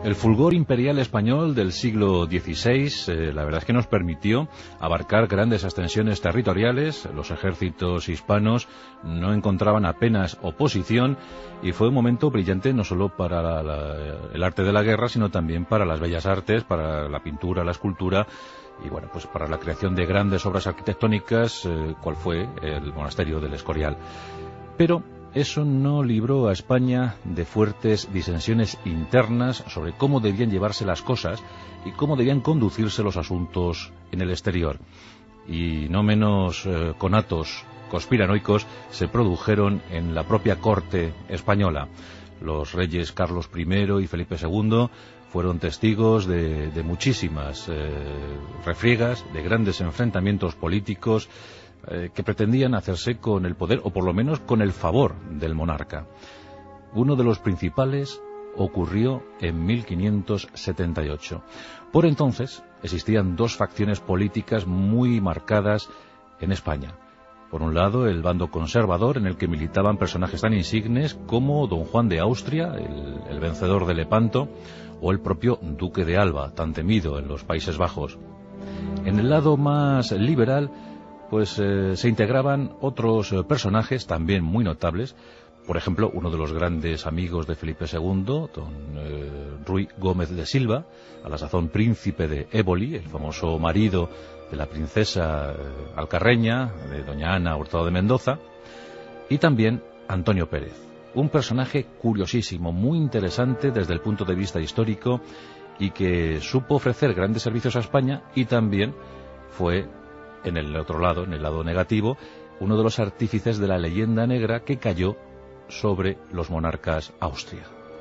El fulgor imperial español del siglo XVI, la verdad es que nos permitió abarcar grandes extensiones territoriales. Los ejércitos hispanos no encontraban apenas oposición y fue un momento brillante no solo para el arte de la guerra, sino también para las bellas artes, para la pintura, la escultura y bueno, pues para la creación de grandes obras arquitectónicas, cual fue el monasterio del Escorial. Pero eso no libró a España de fuertes disensiones internas sobre cómo debían llevarse las cosas y cómo debían conducirse los asuntos en el exterior. Y no menos conatos conspiranoicos se produjeron en la propia corte española. Los reyes Carlos I y Felipe II fueron testigos de muchísimas refriegas, de grandes enfrentamientos políticos que pretendían hacerse con el poder, o por lo menos con el favor del monarca. Uno de los principales ocurrió en 1578. Por entonces existían dos facciones políticas muy marcadas en España. Por un lado, el bando conservador, en el que militaban personajes tan insignes como don Juan de Austria, el vencedor de Lepanto, o el propio duque de Alba, tan temido en los Países Bajos. En el lado más liberal, pues se integraban otros personajes también muy notables. Por ejemplo, uno de los grandes amigos de Felipe II, don Ruy Gómez de Silva, a la sazón príncipe de Éboli, el famoso marido de la princesa alcarreña, de doña Ana Hurtado de Mendoza, y también Antonio Pérez, un personaje curiosísimo, muy interesante desde el punto de vista histórico y que supo ofrecer grandes servicios a España y también fue, en el otro lado, en el lado negativo, uno de los artífices de la leyenda negra que cayó sobre los monarcas Austria.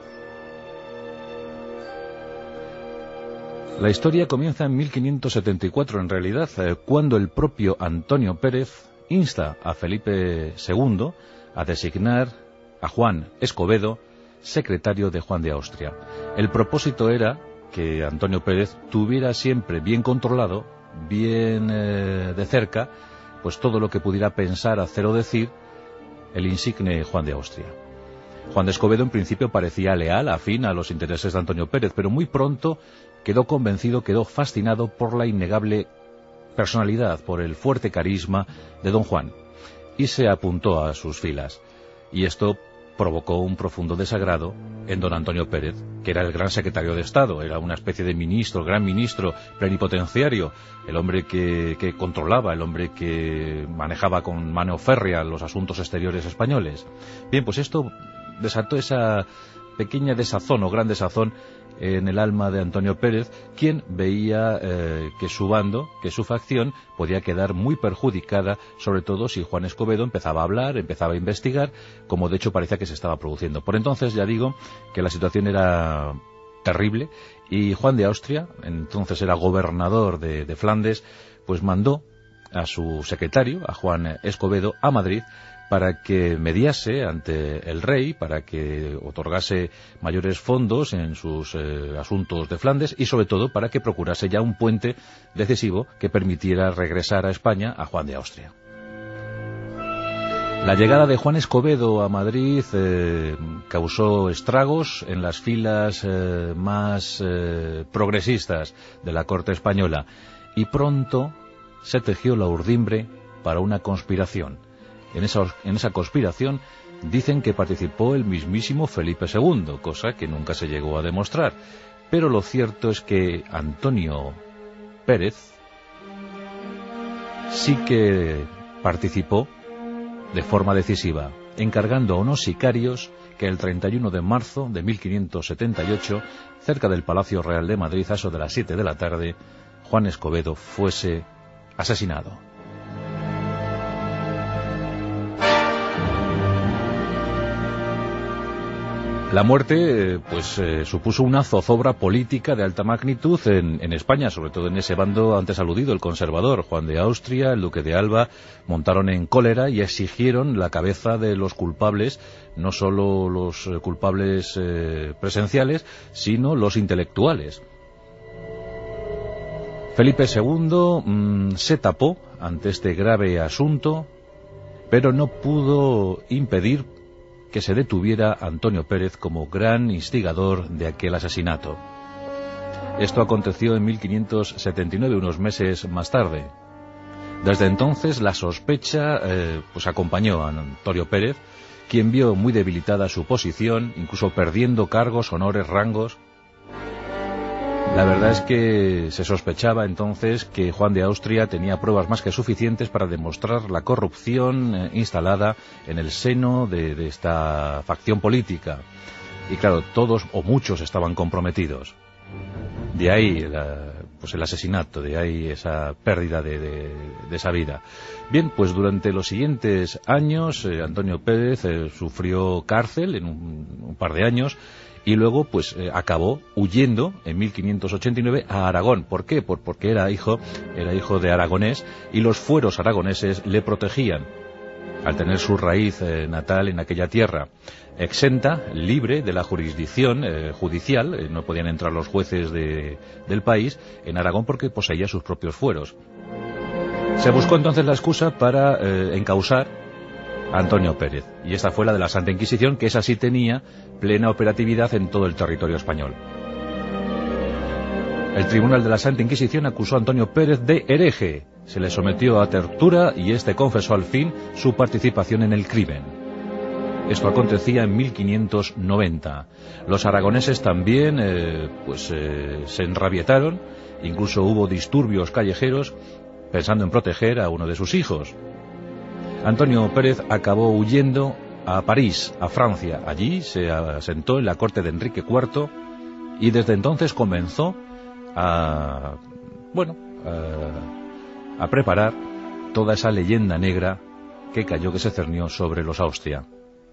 La historia comienza en 1574, en realidad, cuando el propio Antonio Pérez insta a Felipe II a designar a Juan Escobedo secretario de Juan de Austria. El propósito era que Antonio Pérez tuviera siempre bien controlado, bien de cerca, pues todo lo que pudiera pensar, hacer o decir el insigne Juan de Austria. Juan de Escobedo en principio parecía leal, afín a los intereses de Antonio Pérez, pero muy pronto quedó convencido, quedó fascinado por la innegable personalidad, por el fuerte carisma de don Juan, y se apuntó a sus filas. Y esto provocó un profundo desagrado en don Antonio Pérez, que era el gran secretario de Estado, era una especie de ministro, gran ministro plenipotenciario, el hombre que controlaba, el hombre que manejaba con mano férrea los asuntos exteriores españoles. Bien, pues esto desató esa pequeña desazón o gran desazón en el alma de Antonio Pérez, quien veía que su bando, que su facción, podía quedar muy perjudicada, sobre todo si Juan Escobedo empezaba a hablar, empezaba a investigar, como de hecho parecía que se estaba produciendo. Por entonces ya digo que la situación era terrible y Juan de Austria, entonces era gobernador de Flandes, pues mandó a su secretario, a Juan Escobedo, a Madrid, para que mediase ante el rey, para que otorgase mayores fondos en sus asuntos de Flandes y sobre todo para que procurase ya un puente decisivo que permitiera regresar a España a Juan de Austria. La llegada de Juan Escobedo a Madrid causó estragos en las filas más progresistas de la corte española y pronto se tejió la urdimbre para una conspiración. En esa conspiración dicen que participó el mismísimo Felipe II, cosa que nunca se llegó a demostrar. Pero lo cierto es que Antonio Pérez sí que participó de forma decisiva, encargando a unos sicarios que el 31 de marzo de 1578, cerca del Palacio Real de Madrid, a eso de las 7 de la tarde, Juan Escobedo fuese asesinado. La muerte supuso una zozobra política de alta magnitud en España, sobre todo en ese bando antes aludido, el conservador. Juan de Austria, el duque de Alba, montaron en cólera y exigieron la cabeza de los culpables, no solo los culpables presenciales, sino los intelectuales. Felipe II se tapó ante este grave asunto, pero no pudo impedir que se detuviera Antonio Pérez como gran instigador de aquel asesinato. Esto aconteció en 1579, unos meses más tarde. Desde entonces la sospecha pues acompañó a Antonio Pérez, quien vio muy debilitada su posición, incluso perdiendo cargos, honores, rangos. La verdad es que se sospechaba entonces que Juan de Austria tenía pruebas más que suficientes para demostrar la corrupción instalada en el seno de esta facción política. Y claro, todos o muchos estaban comprometidos. De ahí pues el asesinato, de ahí esa pérdida de esa vida. Bien, pues durante los siguientes años Antonio Pérez sufrió cárcel en un par de años y luego pues acabó huyendo en 1589 a Aragón. ¿Por qué? Porque era hijo de aragonés y los fueros aragoneses le protegían al tener su raíz natal en aquella tierra. Exenta, libre de la jurisdicción judicial, no podían entrar los jueces del país en Aragón porque poseía sus propios fueros. Se buscó entonces la excusa para encausar a Antonio Pérez, y esta fue la de la Santa Inquisición, que esa sí tenía plena operatividad en todo el territorio español. El Tribunal de la Santa Inquisición acusó a Antonio Pérez de hereje, se le sometió a tortura y este confesó al fin su participación en el crimen. Esto acontecía en 1590. Los aragoneses también se enrabietaron, incluso hubo disturbios callejeros pensando en proteger a uno de sus hijos. Antonio Pérez acabó huyendo a París, a Francia. Allí se asentó en la corte de Enrique IV y desde entonces comenzó a preparar toda esa leyenda negra que se cernió sobre los Austria.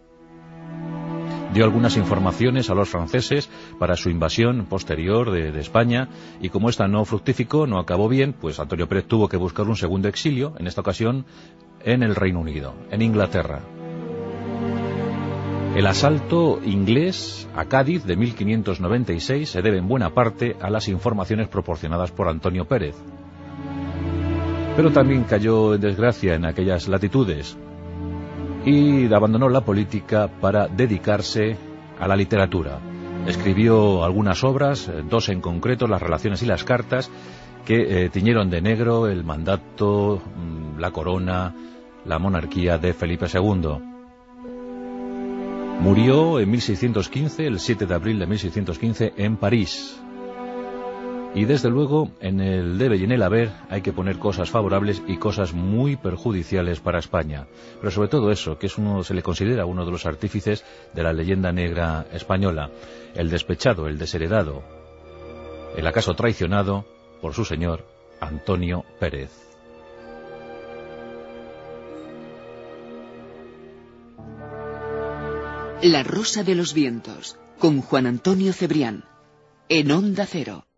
Dio algunas informaciones a los franceses para su invasión posterior de España, y como esta no fructificó, no acabó bien, pues Antonio Pérez tuvo que buscar un segundo exilio, en esta ocasión en el Reino Unido, en Inglaterra. El asalto inglés a Cádiz de 1596 se debe en buena parte a las informaciones proporcionadas por Antonio Pérez. Pero también cayó en desgracia en aquellas latitudes y abandonó la política para dedicarse a la literatura. Escribió algunas obras, dos en concreto, Las relaciones y las cartas, que tiñeron de negro el mandato, la corona, la monarquía de Felipe II. Murió en 1615, el 7 de abril de 1615, en París. Y desde luego, en el debe y en el haber hay que poner cosas favorables y cosas muy perjudiciales para España. Pero sobre todo eso, que se le considera uno de los artífices de la leyenda negra española. El despechado, el desheredado, el acaso traicionado por su señor, Antonio Pérez. La Rosa de los Vientos, con Juan Antonio Cebrián, en Onda Cero.